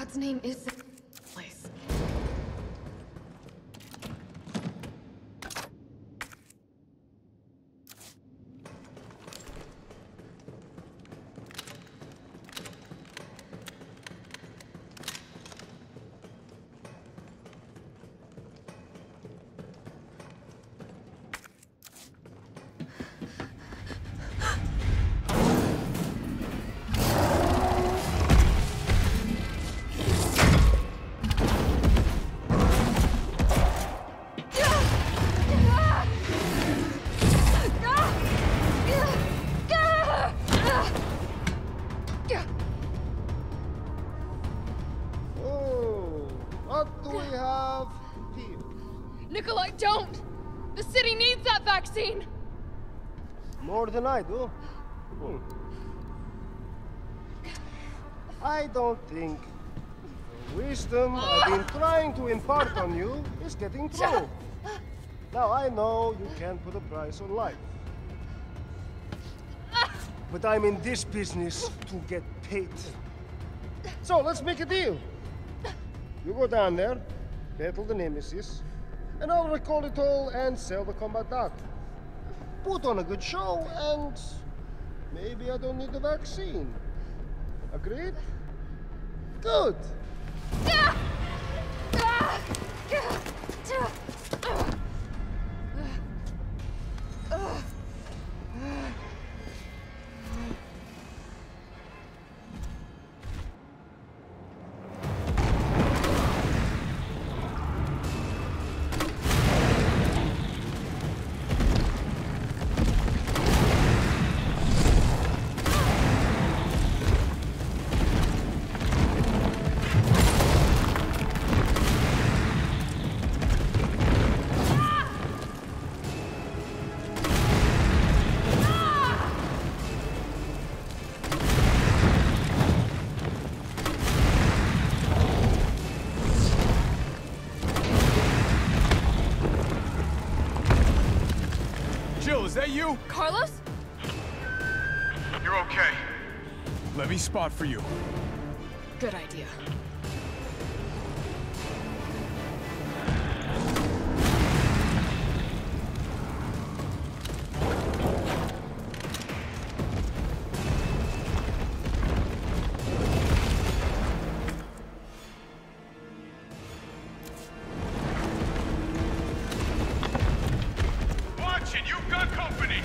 God's name is this place? Don't! The city needs that vaccine! More than I do. I don't think the wisdom I've been trying to impart on you is getting through. Now, I know you can't put a price on life. But I'm in this business to get paid. So, let's make a deal. You go down there, battle the Nemesis, and I'll recall it all and sell the combat art. Put on a good show, and maybe I don't need the vaccine. Agreed? Good. Is that you? Carlos? You're okay. Let me spot for you. Good idea. You've got company!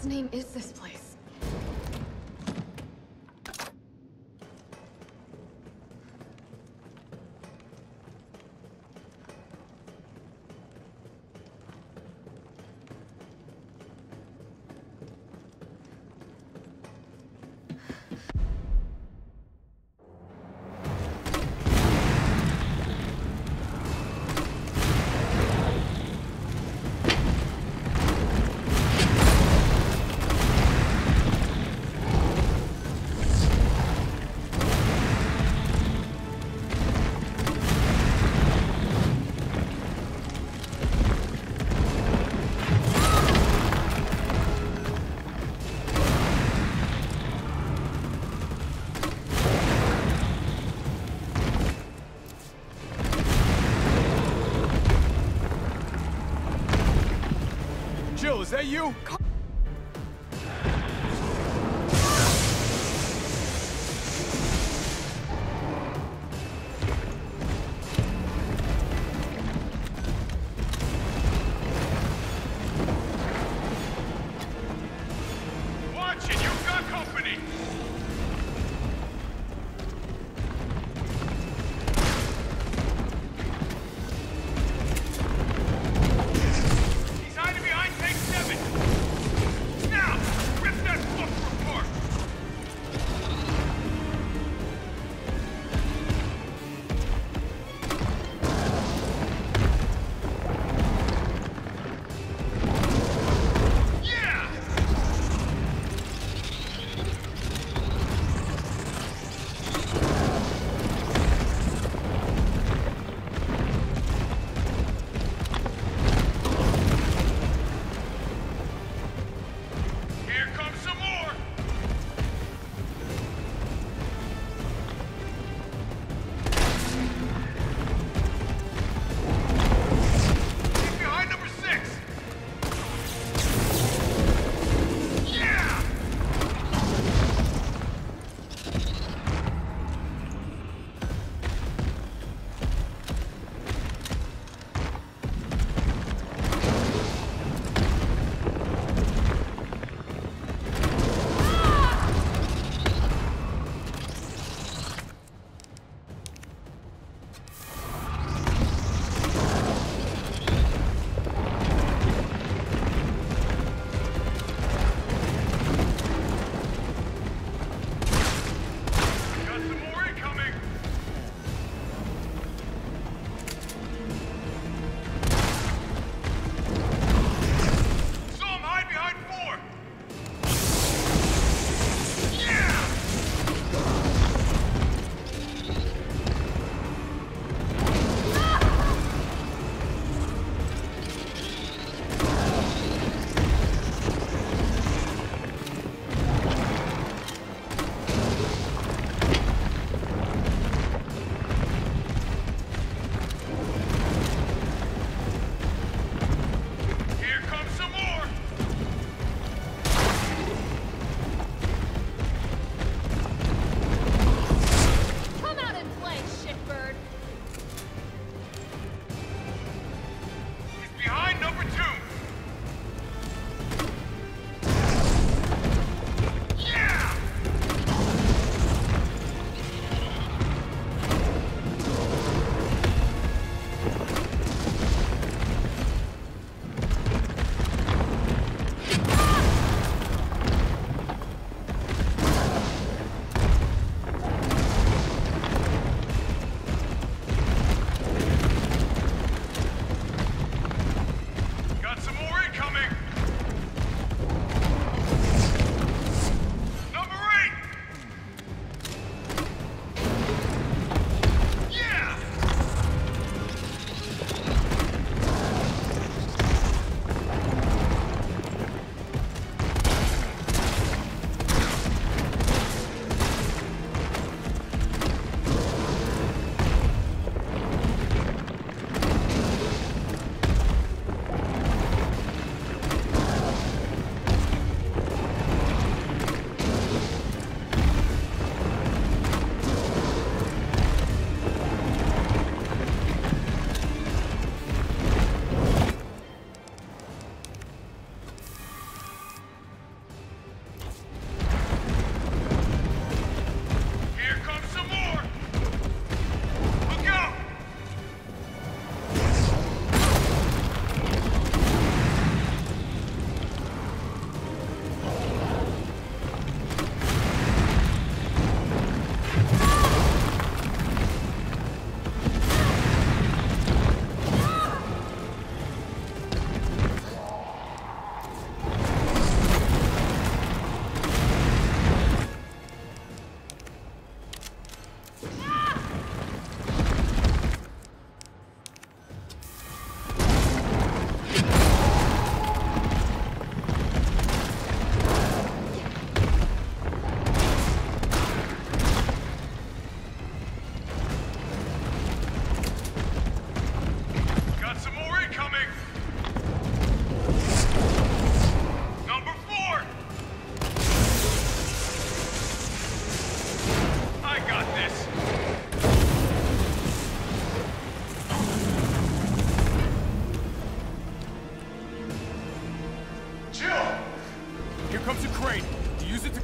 name is this place? Jill, is that you? Watch it, you've got company! He's hiding behind tank 7! Now! Rip that fucker apart! Yeah! Here comes some more! He's behind number 6! Yeah! Got some more incoming! Saw him hide behind 4! Yeah! Here comes some more! Come out and play, shitbird! He's behind number 2! Yeah! Got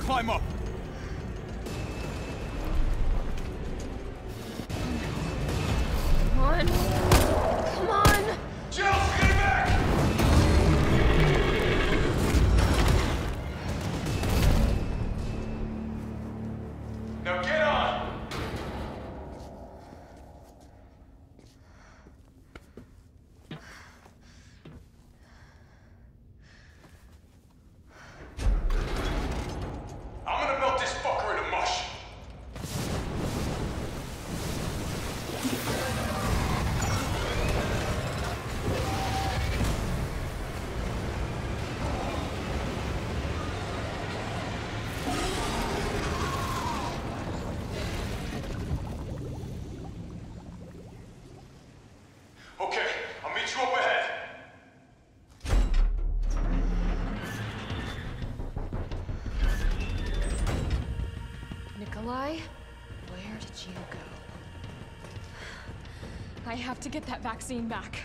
climb up. Come on. Come on! Jill, get back! Now get on! I'm gonna melt this fucker into mush. Okay, I'll meet you up ahead. Nikolai, where did you go? I have to get that vaccine back.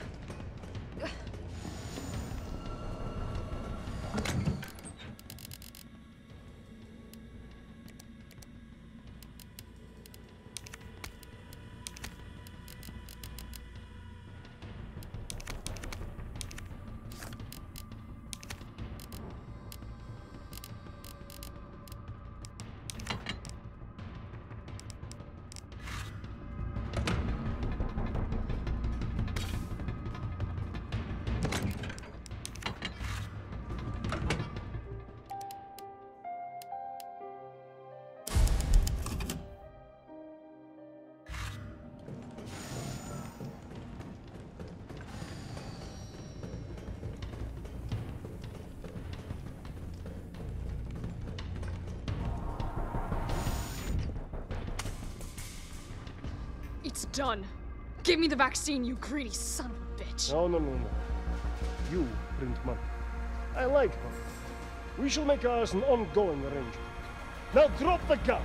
It's done. Give me the vaccine, you greedy son of a bitch. No. You print money. I like money. We shall make ours an ongoing arrangement. Now drop the gun!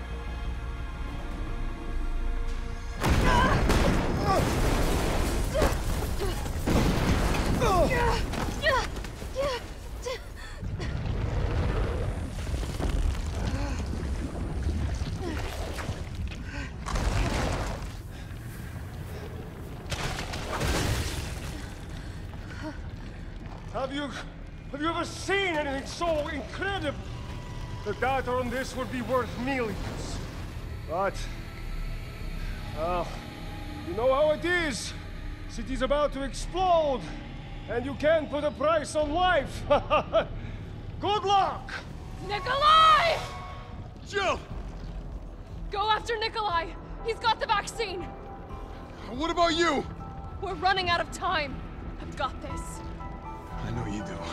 Have you ever seen anything so incredible? The data on this would be worth millions. But, you know how it is. City's about to explode, and you can't put a price on life. Good luck! Nikolai! Jill! Go after Nikolai! He's got the vaccine! What about you? We're running out of time. I've got this. I know you do.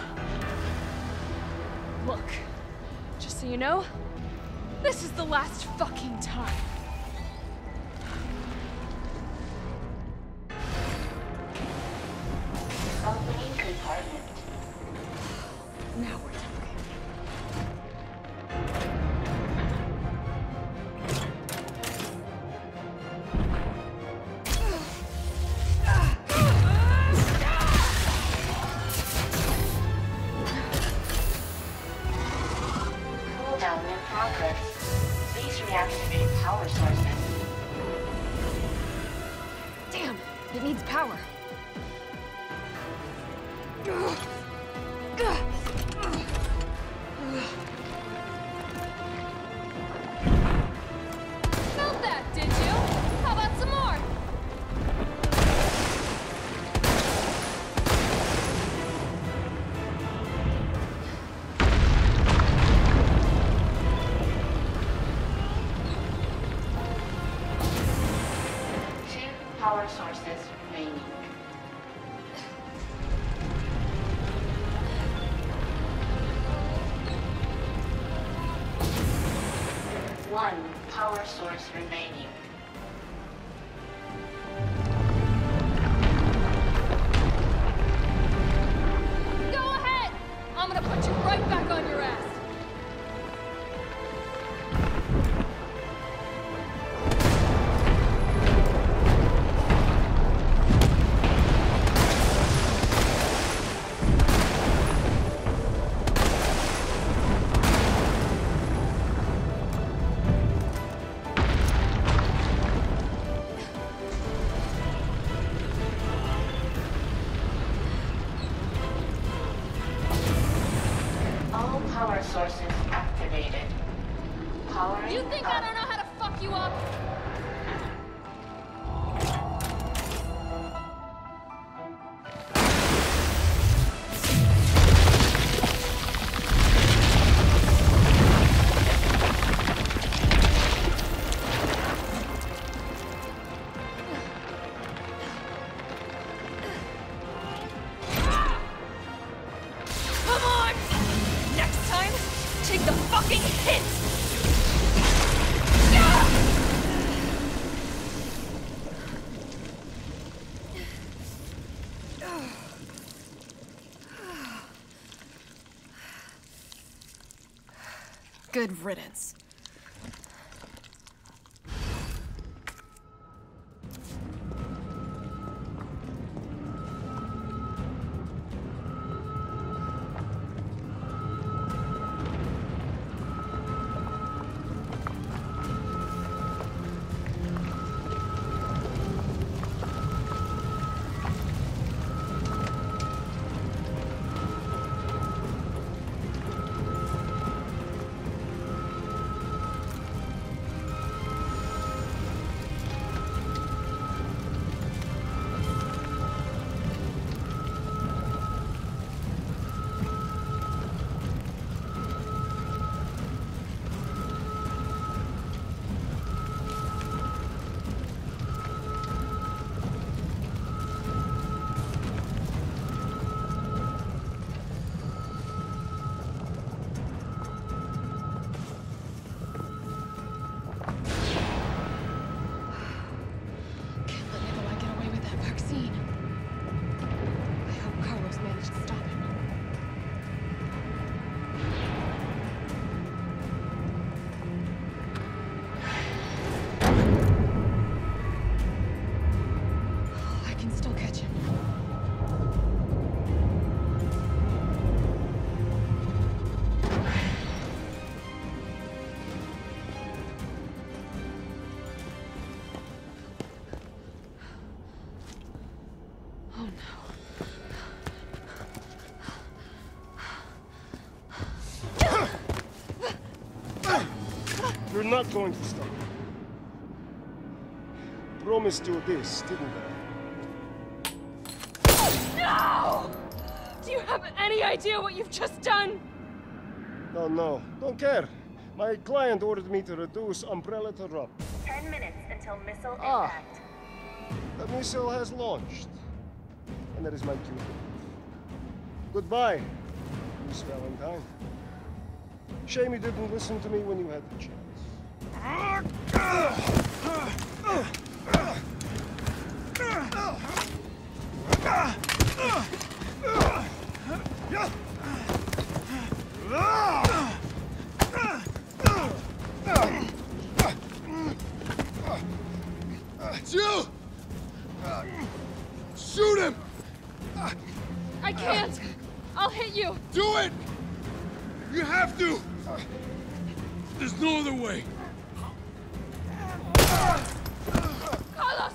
Look, just so you know, this is the last fucking time. Opening compartment. Now we're talking. Cooldown in progress. Please reactivate power sources. Damn, it needs power. Felt that, did you? How about some more? Two power sources remaining. One power source remaining. Go ahead! I'm gonna put you right back on your ass. Power sources activated. Powering You think I don't know how to fuck you up? Come on! Next time, take the fucking hit! Good riddance. You're not going to stop. Promised you this, didn't I? No! Do you have any idea what you've just done? No, don't care. My client ordered me to reduce Umbrella to Rob. 10 minutes until missile Ah. impact. The missile has launched. And that is my cue. Goodbye, Miss Valentine. Shame you didn't listen to me when you had the chance. Jill! Shoot him! I can't! I'll hit you! Do it! You have to! There's no other way. Carlos!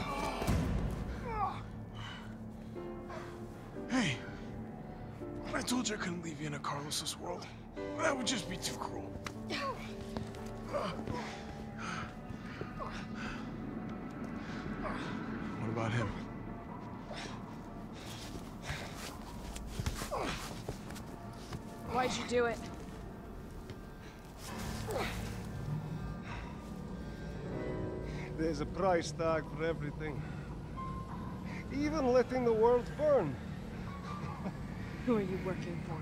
Hey, I told you I couldn't leave you in a Carlos's world. That would just be too cruel. What about him? Why'd you do it? There's a price tag for everything. Even letting the world burn. Who are you working for?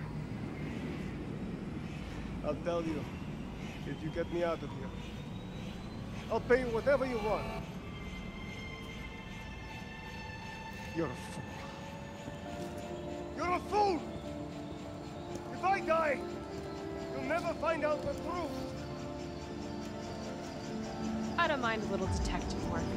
I'll tell you, if you get me out of here. I'll pay you whatever you want. You're a fool. You're a fool! If I die, you'll never find out the truth. I don't mind a little detective work.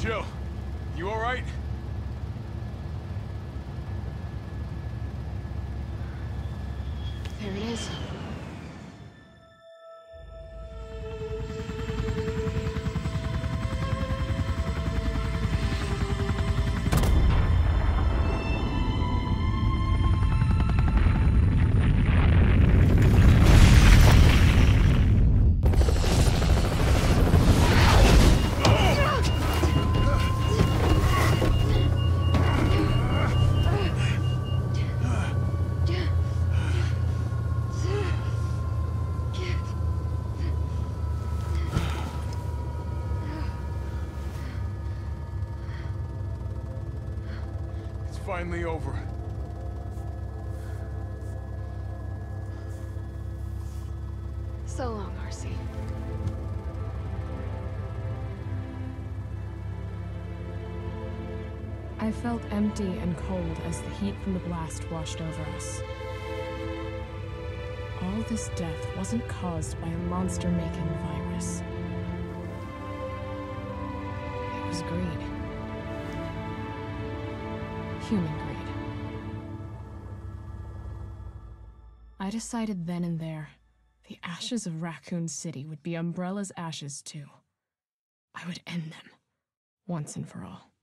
Jill, you all right? There it is. Finally over. So long, RC. I felt empty and cold as the heat from the blast washed over us. All this death wasn't caused by a monster-making virus. It was greed. Human greed. I decided then and there, the ashes of Raccoon City would be Umbrella's ashes too. I would end them, once and for all.